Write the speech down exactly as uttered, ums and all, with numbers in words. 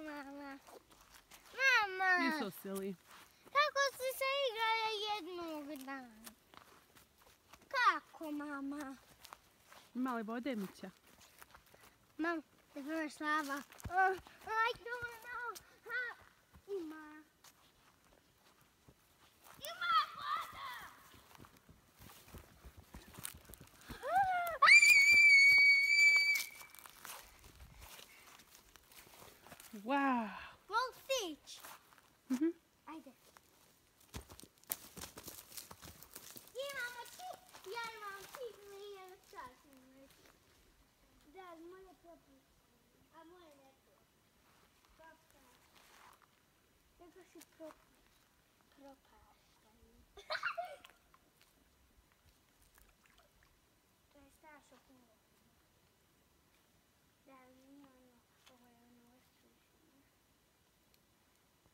mama. Mama! You're so silly. Kako si se igrala jednog dana? Kako, mama? Ima li vode, Mića? Mam, da prva slava. Uh, I don't know. Ha, ima. Ima voda! Wow. Mogu stići? Mhm. Ajde. Imamo ti, ja imam ti, mi je sasvim. Da, moje propustiti. A moje ne propustiti. Kako si propustiti?